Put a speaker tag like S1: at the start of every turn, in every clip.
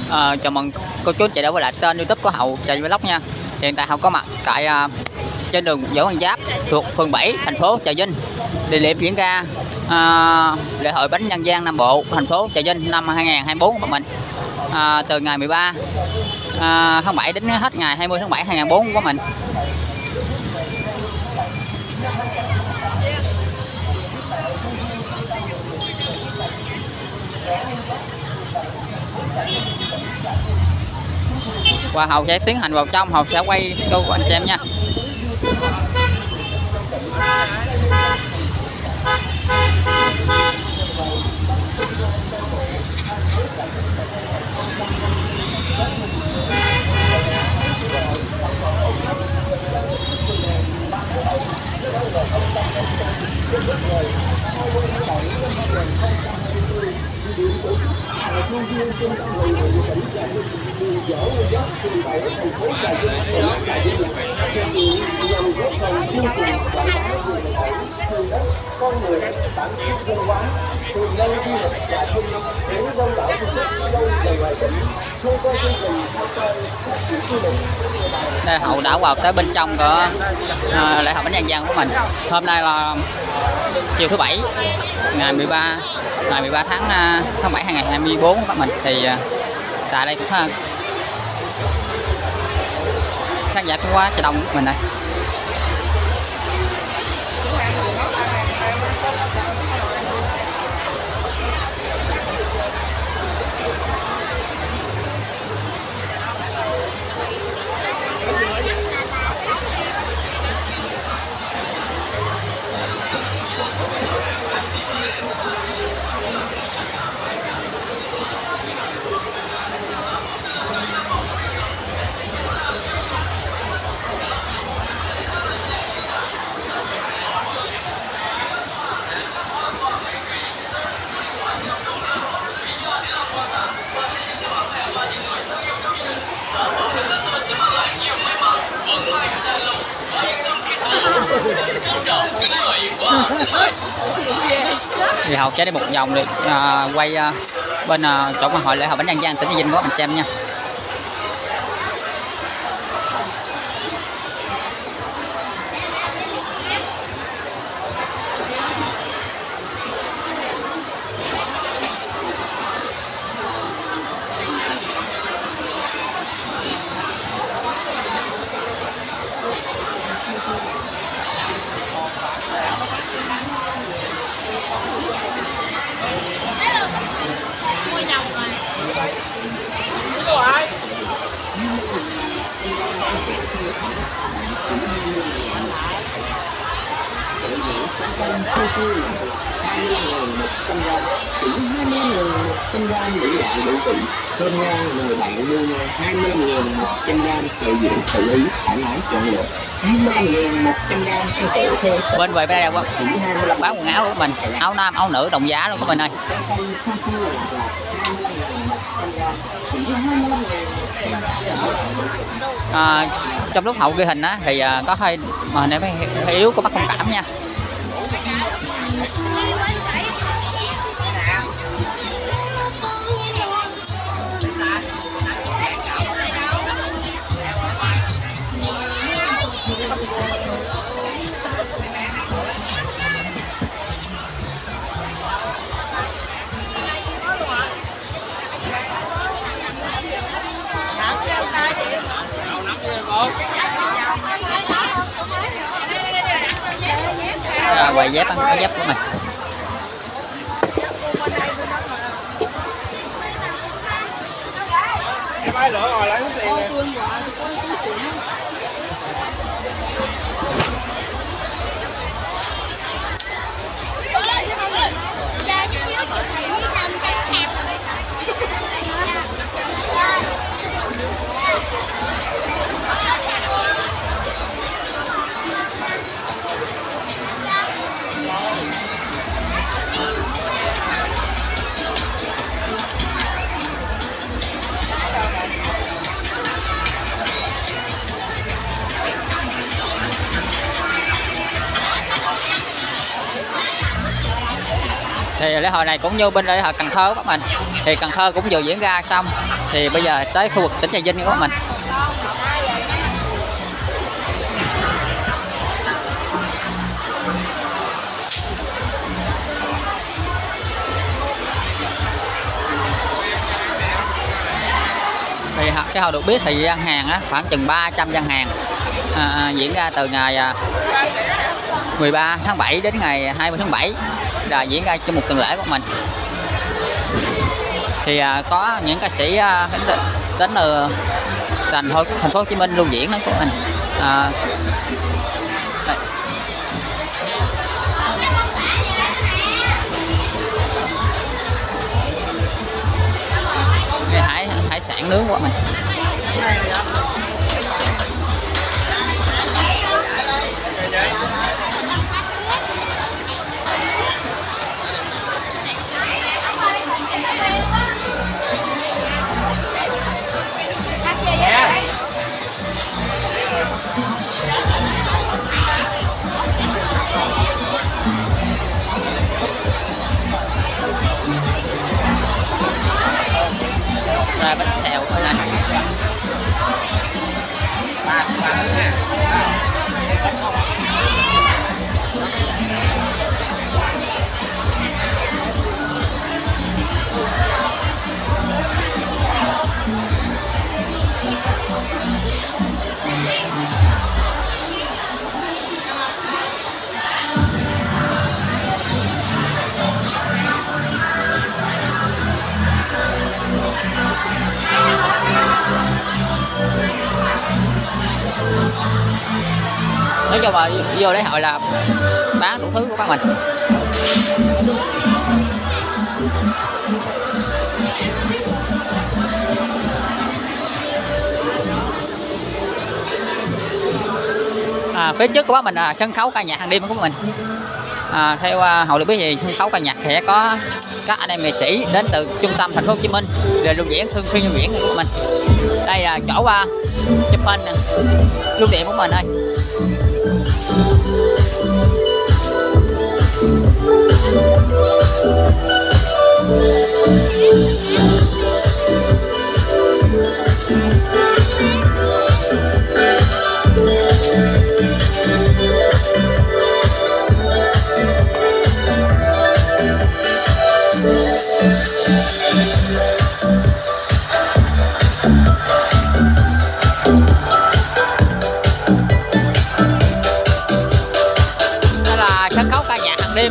S1: Chào mừng cô chú chị đã quay lại kênh YouTube của Hậu Trà Vlog nha. Hiện tại Hậu có mặt tại trên đường Võ Nguyên Giáp thuộc phường 7 thành phố Trà Vinh. Địa điểm diễn ra lễ hội bánh dân gian Nam Bộ thành phố Trà Vinh năm 2024 của mình, từ ngày 13 tháng 7 đến hết ngày 20 tháng 7 2024 của mình. Và Hậu sẽ tiến hành vào trong, Hậu sẽ quay cho anh xem nha. Đây Hậu đã vào tới bên trong của lễ hội bánh dân gian của mình. Hôm nay là chiều thứ Bảy, ngày 13 tháng 7 2024 của mình. Thì tại đây cũng khán giả cũng quá trời đông của mình đây. Thì Hậu sẽ đi một vòng để quay bên chỗ mà hội lễ hội bánh dân gian tỉnh Trà Vinh của mình xem nha.
S2: Chỉ 20.100 gram đủ loại đủ vị, thơm ngon, mời bạn mua nha. 20.100 gram chậu dưỡng tự ý, thoải mái chọn lựa. 20.100 gram ăn kẹo theo.
S1: Bên vậy đây là bán quần áo của mình, áo nam, áo nữ đồng giá luôn của mình ơi. Trong lúc Hậu ghi hình á thì có hơi mà hình hơi yếu, có bắt thông cảm nha. Quầy dép ăn áo dép của mình. Thì lễ hội này cũng như bên lễ hội Cần Thơ các mình, thì Cần Thơ cũng vừa diễn ra xong, thì bây giờ tới khu vực tỉnh Trà Vinh các mình. Thì cái hội được biết thì gian hàng á, khoảng chừng 300 gian hàng diễn ra từ ngày 13 tháng 7 đến ngày 20 tháng 7 là diễn ra trong một tuần lễ của mình. Thì có những ca sĩ đến từ thành phố Hồ Chí Minh lưu diễn đó của mình. Hải sản nướng của mình. Rồi bánh xèo ở đây. Nói chung là vô lễ hội là bán đủ thứ của các mình. Phía trước của bác mình là sân khấu ca nhạc hàng đêm của mình. Theo hội được biết thì sân khấu ca nhạc sẽ có các anh em nghệ sĩ đến từ trung tâm thành phố Hồ Chí Minh để lưu diễn, thường xuyên lưu diễn của mình. Đây là chỗ chụp hình lưu điện của mình đây. Đây là sân khấu ca nhạc hàng đêm.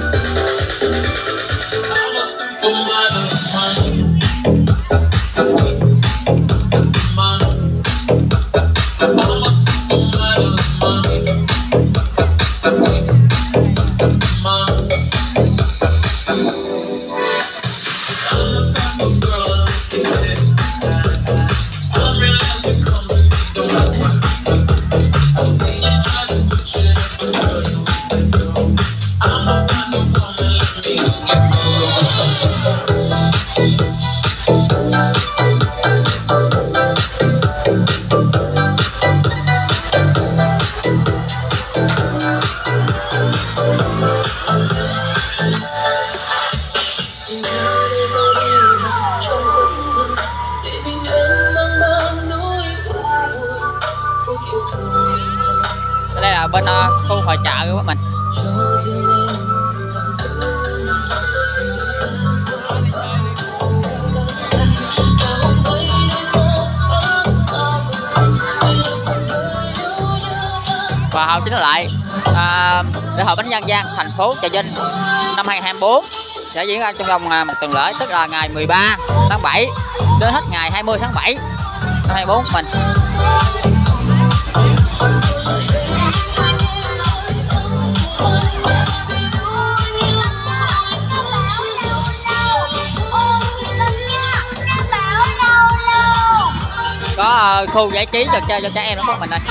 S1: Đây là bên khu hội chợ của mình. Và hội chính lại lễ hội bánh dân gian thành phố Trà Vinh năm 2024 sẽ diễn ra trong vòng một tuần lễ, tức là ngày 13 tháng 7 đến hết ngày 20 tháng 7 năm 2024 của mình. Có khu giải trí cho chơi cho trẻ em đó của mình đây.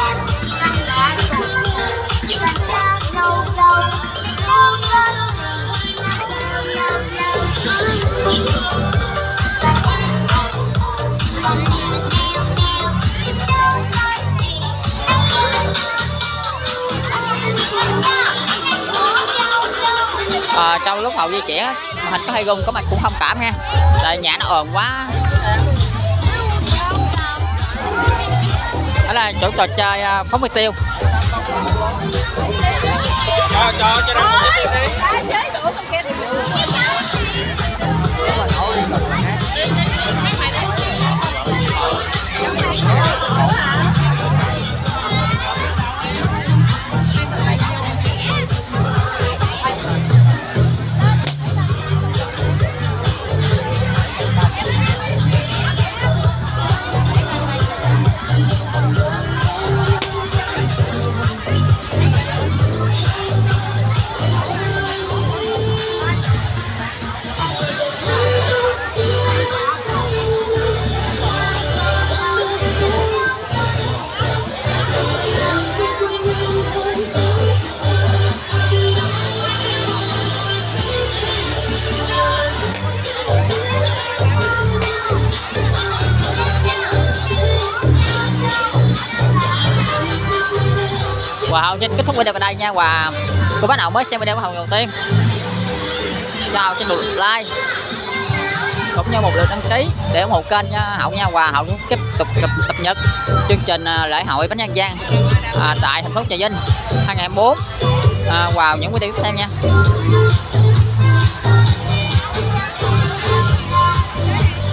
S1: sau lúc Hậu di chuyển Hình có hay rung có mặt cũng thông cảm ha, tại nhà nó ồn quá. Đó là chỗ trò chơi phóng phi tiêu.
S3: Cho nó một cái tiêu đi.
S1: Wow, xin kết thúc video tại đây nha. Và cô bác nào mới xem video của Hậu đầu tiên, chào trên lượt like cũng như một lượt đăng ký để ủng hộ kênh nha Hậu nha. Và Hậu tiếp tục cập nhật chương trình lễ hội bánh dân gian tại thành phố Trà Vinh 2024 vào những video tiếp theo nha.